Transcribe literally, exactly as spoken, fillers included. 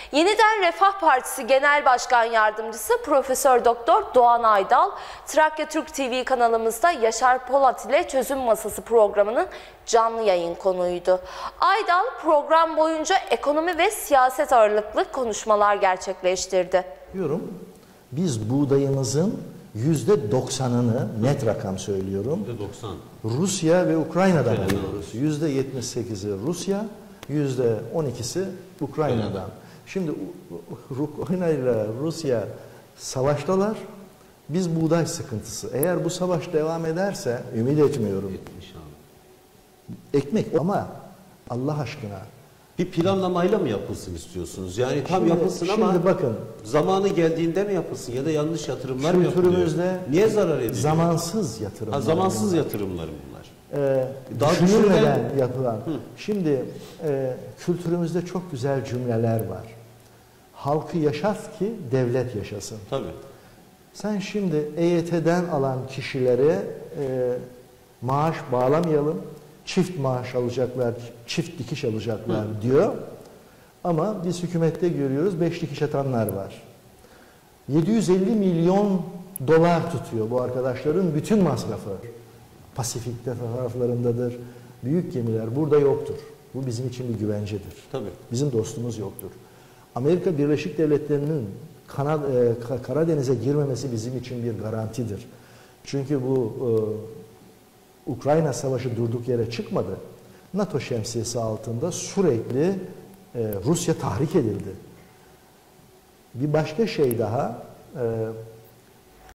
Yeniden Refah Partisi Genel Başkan Yardımcısı Profesör Doktor Doğan Aydal, Trakya Türk T V kanalımızda Yaşar Polat ile Çözüm Masası programının canlı yayın konuğuydu. Aydal program boyunca ekonomi ve siyaset ağırlıklı konuşmalar gerçekleştirdi. Diyorum, biz buğdayımızın yüzde doksanını, net rakam söylüyorum, yüzde doksan Rusya ve Ukrayna'dan alıyoruz. yüzde yetmiş sekizi Rusya, yüzde on ikisi Ukrayna'dan. Evet. Şimdi Ukrayna ile Rusya savaştalar. Biz buğday sıkıntısı. Eğer bu savaş devam ederse, ümit etmiyorum. Ekmek ama Allah aşkına. Bir planlamayla mı yapılsın istiyorsunuz? Yani tam şimdi, yapılsın şimdi ama bakın, zamanı geldiğinde mi yapılsın ya da yanlış yatırımlar mı yapılıyor? Niye zarar ediyor? Zamansız yatırımlar. Ha, zamansız bunlar. yatırımlar bunlar. Ee, Daha düşünülmeden yapılan. Hı. Şimdi e, kültürümüzde çok güzel cümleler var. Halkı yaşat ki devlet yaşasın. Tabii. Sen şimdi E Y T'den alan kişilere e, maaş bağlamayalım. Çift maaş alacaklar, çift dikiş alacaklar Hı. diyor. Ama biz hükümette görüyoruz beş dikiş atanlar var. yedi yüz elli milyon dolar tutuyor bu arkadaşların bütün masrafı. Pasifik'te taraflarındadır. Büyük gemiler burada yoktur. Bu bizim için bir güvencedir. Tabii. Bizim dostumuz yoktur. Amerika Birleşik Devletleri'nin Kanad e, Karadeniz'e girmemesi bizim için bir garantidir. Çünkü bu e, Ukrayna Savaşı durduk yere çıkmadı. NATO şemsiyesi altında sürekli e, Rusya tahrik edildi. Bir başka şey daha, e,